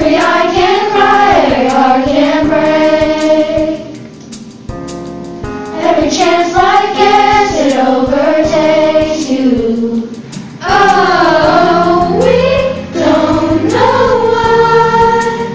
Every eye can cry, every heart can break. Every chance life gets, it overtakes you. Oh, we don't know why.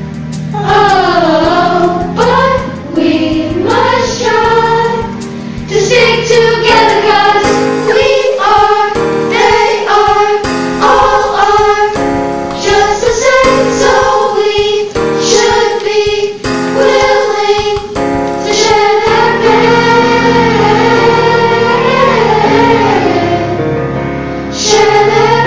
Oh, but we must try to stick together, 'cause we are, they are, all are just the same. So we should be willing to share their pain, share their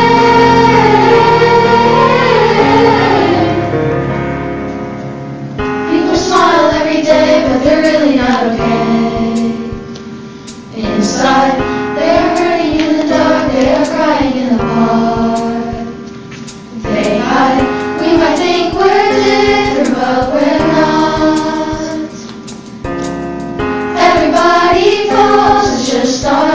pain. People smile every day, but they're really not okay. Inside, they're hurting in the dark, they're crying in the park. They hide, we might think we're different, but we're not. Everybody falls, it's just our